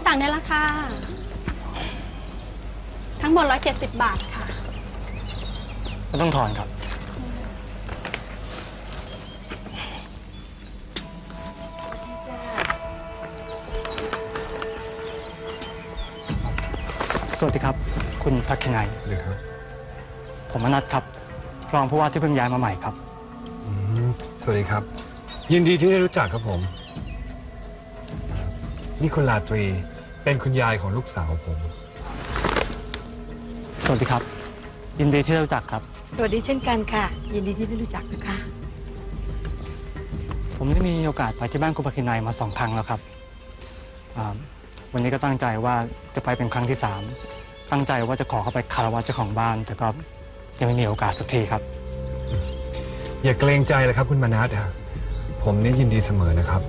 สั่งได้แล้วค่ะทั้งหมด170 บาทค่ะไม่ต้องถอนครับสวัสดีครับคุณพักคินัยหรือครับผมอนัทครับรองผู้ว่าที่เพิ่งย้ายมาใหม่ครับสวัสดีครับยินดีที่ได้รู้จักครับผมนี่คุณลาตรีเป็นคุณยายของลูกสาวผมสวัสดีครับยินดีที่ได้รู้จักครับสวัสดีเช่นกันค่ะยินดีที่ได้รู้จักนะคะผมได้มีโอกาสไปที่บ้านคุณพักคินัยมา2 ครั้งแล้วครับวันนี้ก็ตั้งใจว่าจะไปเป็นครั้งที่3ตั้งใจว่าจะขอเข้าไปคารวะเจ้าของบ้านแต่ก็ยังไม่มีโอกาสสักทีครับอย่าเกรงใจเลยครับคุณมนัสผมนี่ยินดีเสมอนะครับ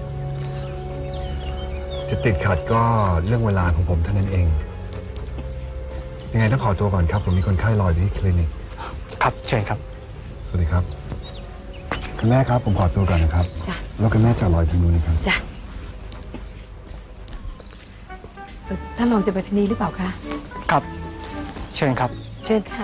จะติดขัดก็เรื่องเวลาของผมเท่านั้นเองยังไงต้องขอตัวก่อนครับผมมีคนไข้รออยู่ที่คลินิกครับเชิญครับสวัสดีครับคุณแม่ครับผมขอตัวก่อนนะครับจ้ะแล้วคุณแม่จะรอที่นู้นนะครับจ้ะท่านรองจะไปทางนี้หรือเปล่าคะครับเชิญครับเชิญค่ะ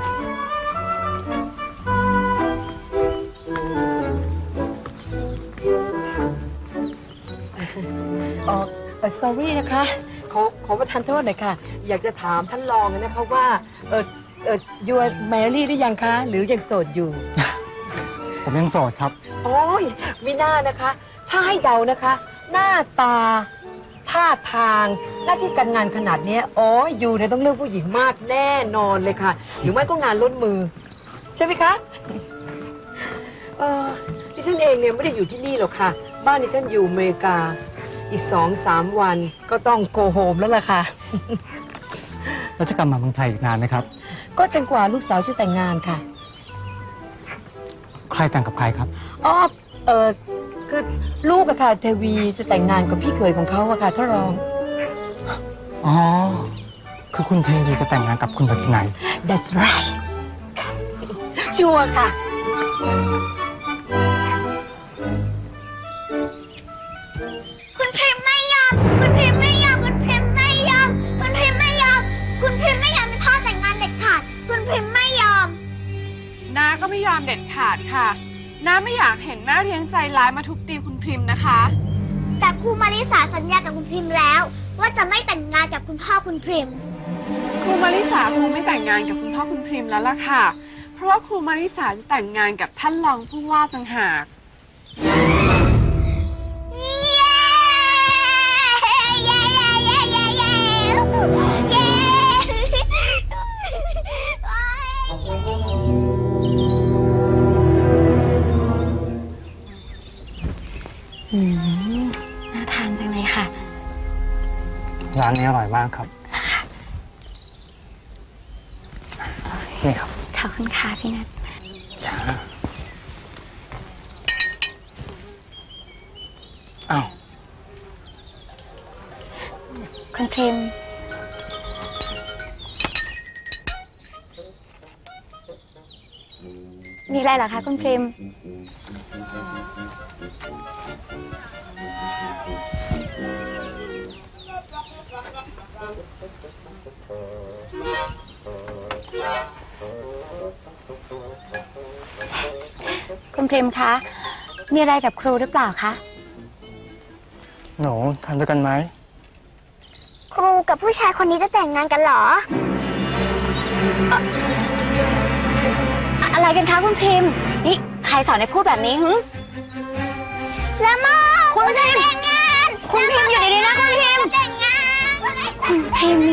sorry นะคะขอประทานโทษหน่อยค่ะอยากจะถามท่านรองนะคะว่ายูแมรี่หรือยังคะหรือยังโสดอยู่ผมยังโสดครับโอ้ยไม่น่านะคะถ้าให้เดานะคะหน้าตาท่าทางหน้าที่การงานขนาดนี้ยูเนี่ยต้องเลือกผู้หญิงมากแน่นอนเลยค่ะหรือไม่ก็งานล้นมือใช่ไหมคะดิฉันเองเนี่ยไม่ได้อยู่ที่นี่หรอกค่ะบ้านดิฉันอยู่อเมริกาอีก2-3 วันก็ต้องโกโฮมแล้วล่ะค่ะแล้วจะกลับมาเมืองไทยอีกนานไหมครับก็จนกว่าลูกสาวจะแต่งงานค่ะใครแต่งกับใครครับคือลูกอะค่ะเทวีจะแต่งงานกับพี่เขยของเขาอะค่ะท่านรองอ๋อคือคุณเทวีจะแต่งงานกับคุณพักคินัย That's right ชัวร์ค่ะคุณพิมพ์ไม่ยอมคุณพิมพ์ไม่ยอมคุณพิมพ์ไม่ยอมคุณพิมพ์ไม่ยอมคุณพิมพ์ไม่ยอมเป็นพ่อแต่งงานเด็ดขาดคุณพิมพ์ไม่ยอมน้าก็ไม่ยอมเด็ดขาดค่ะน้าไม่อยากเห็นแม่เลี้ยงใจร้ายมาทุบตีคุณพิมพ์นะคะแต่ครูมาริสาสัญญากับคุณพิมพ์แล้วว่าจะไม่แต่งงานกับคุณพ่อคุณพิมพ์ครูมาริสาคงไม่แต่งงานกับคุณพ่อคุณพิมพ์แล้วล่ะค่ะเพราะว่าครูมาริสาจะแต่งงานกับท่านรองผู้ว่าต่างหากน่าทานจังเลยค่ะร้านนี้อร่อยมากครับนี่ครับขอบคุณค่ะพี่นัทอ้าวคุณพิมพ์มีอะไรเหรอคะคุณพิมพ์คุณพิมพ์คะมีอะไรกับครูหรือเปล่าคะหนูทานด้วยกันไหมครูกับผู้ชายคนนี้จะแต่งงานกันเหรออะไรกันคะคุณพิมพ์นี่ใครสอนให้พูดแบบนี้หึแล้วมอคุณพิมพ์แต่งงานคุณพิมพ์อยู่ดีๆนะคุณพิมพ์แต่งงานคุณพิมพ์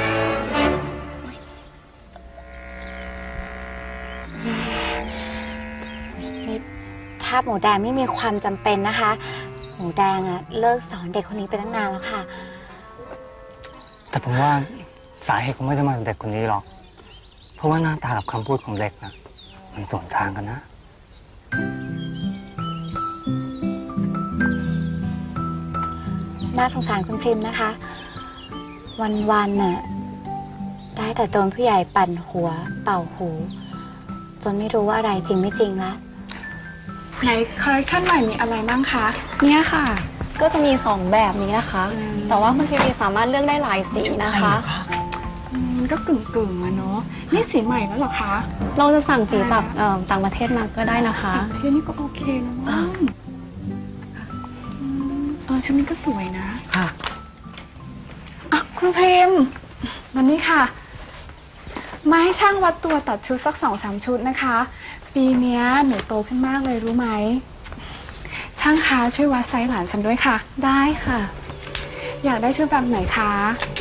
ถ้าหมูแดงไม่มีความจำเป็นนะคะหมูแดงเลิกสอนเด็กคนนี้ไปตั้งนานแล้วค่ะแต่ผมว่าสาเหตุคงไม่ได้มาจากเด็กคนนี้หรอกเพราะว่าหน้าตากับคำพูดของเด็กนะมันสวนทางกันนะน่าสงสารคุณพิมพ์นะคะวันๆน่ะได้แต่โดนผู้ใหญ่ปั่นหัวเป่าหูจนไม่รู้ว่าอะไรจริงไม่จริงละไหนคอลเลคชันใหม่มีอะไรบ้างคะเนี่ยค่ะก็จะมี 2 แบบนี้นะคะ แต่ว่าคุณพีสามารถเลือกได้หลายสีนะคะมันก็กึ่งอะเนาะนี่สีใหม่แล้วเหรอคะเราจะสั่งสีจากต่างประเทศมาก็ได้นะคะเทียนี่ก็โอเคนะว่าชุดนี้ก็สวยนะค่ะอ่ะครูพริมวันนี้ค่ะ มาให้ช่างวัดตัวตัดชุดสัก2-3 ชุดนะคะ ปีเนี้ยหนูโตขึ้นมากเลยรู้ไหมช่างคะช่วยวัดไซส์หลานฉันด้วยค่ะได้ค่ะอยากได้ชุดแบบไหนคะ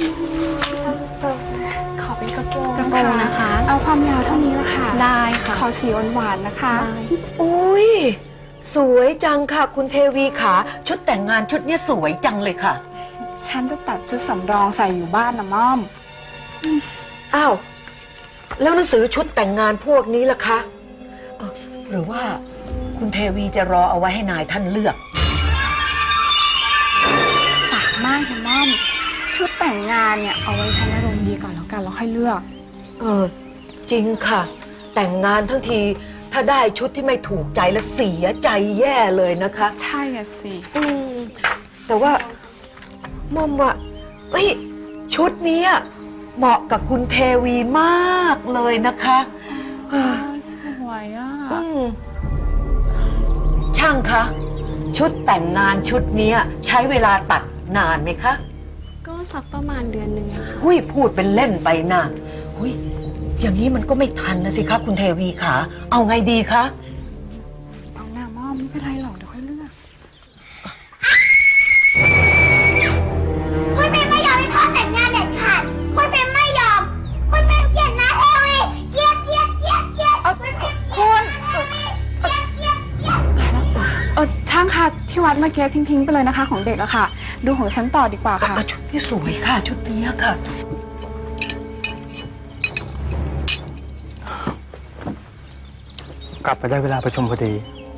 ขอเป็นกระโปรงกระโปรงนะคะเอาความยาวเท่านี้ละค่ะได้ค่ะขอสีหวานๆนะคะได้อุ้ยสวยจังค่ะ คุณเทวีขาชุดแต่งงานชุดเนี้ยสวยจังเลยค่ะฉันจะตัดชุดสำรองใส่อยู่บ้านนะม่อมอ้าวแล้วหนังสือชุดแต่งงานพวกนี้ล่ะคะหรือว่าคุณเทวีจะรอเอาไว้ให้นายท่านเลือกปากมากนะม่อม ชุดแต่งงานเนี่ยเอาไว้ฉันอารมณ์ดีก่อนแล้วกันแล้วค่อยเลือกจริงค่ะ แต่งงานทั้งทีถ้าได้ชุดที่ไม่ถูกใจแล้วเสียใจแย่เลยนะคะใช่อะสิแต่ว่าม่อมว่าเอ้ยชุดนี้เหมาะกับคุณเทวีมากเลยนะคะอ่าสวยอ่ะช่างคะชุดแต่งงานชุดนี้ใช้เวลาตัดนานไหมคะก็สักประมาณเดือนหนึ่งอะค่ะหุยพูดเป็นเล่นไปนะหุยอย่างนี้มันก็ไม่ทันนะสิคะคุณเทวีขาเอาไงดีคะเอาหน้าม่อมไม่เป็นไรหรอกเดี๋ยวค่อยเลือกคุณพิมไม่ยอมให้พ่อแต่งงานเด็ดขาดคุณพิมไม่ยอม คุณพิมเกลียดนะเทวีเกลียดคุณพิมเกลียดนะเทวีเกลียดช่างคะที่วัดเมื่อกี้ทิ้งๆไปเลยนะคะของเด็กอะค่ะ ดูของฉันต่อดีกว่าค่ะชุดนี้สวยค่ะ ชุดนี้ค่ะกลับไปได้เวลาประชุมพอดี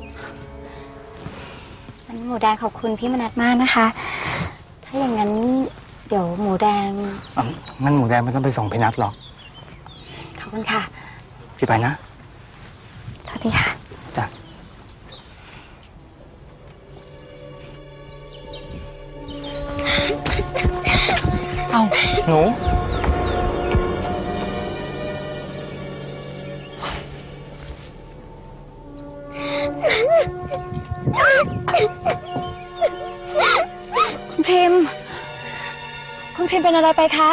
วันนี้หมูแดงขอบคุณพี่มนัสมากนะคะ ถ้าอย่างนั้นเดี๋ยวหมูแดงงั้นหมูแดงไม่ต้องไปส่งพี่นัทหรอกขอบคุณค่ะพี่ไปนะสวัสดีค่ะจ้ะ เอาหนูคุณพริม คุณพริมเป็นอะไรไปคะ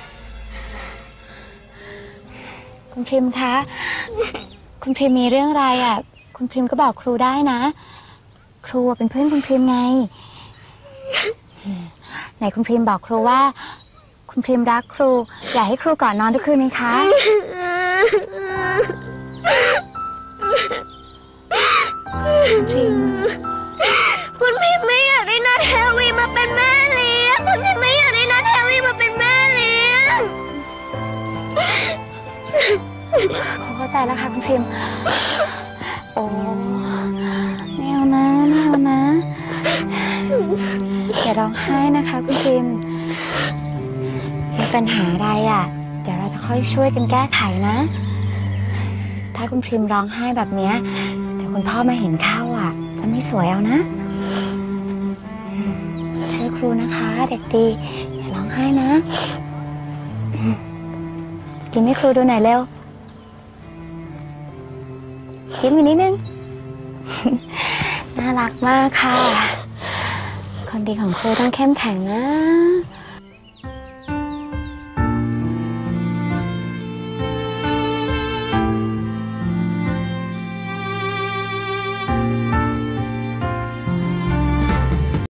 คุณพริมคะ คุณพริมมีเรื่องอะไรอ่ะ คุณพริมก็บอกครูได้นะ ครูเป็นเพื่อนคุณพริมไง ไหนคุณพริมบอกครูว่า คุณพริมรักครู อยากให้ครูก่อนนอนทุกคืนไหมคะ คุณพริมคุณพิมไม่อยากได้นาเทวีมาเป็นแม่เลี้ยงคุณพิมไม่อยากได้นาเทวีมาเป็นแม่เลี้ยงครูเข้าใจแล้วค่ะคุณพริม โอ้ไม่เอานะไม่เอานะ อย่าร้องไห้นะคะคุณพริม มีปัญหาอะไรอ่ะ เดี๋ยวเราจะค่อยช่วยกันแก้ไขนะ ถ้าคุณพริมร้องไห้แบบเนี้ยเดี๋ยวคุณพ่อมาเห็นเข้าอ่ะ จะไม่สวยเอานะเชื่อครูนะคะเด็กดีอย่าร้องไห้นะกินให้ครูดูหน่อยเร็วยิ้มอีกนิดนึง น่ารักมากค่ะ คนดีของครูต้องเข้มแข็งนะ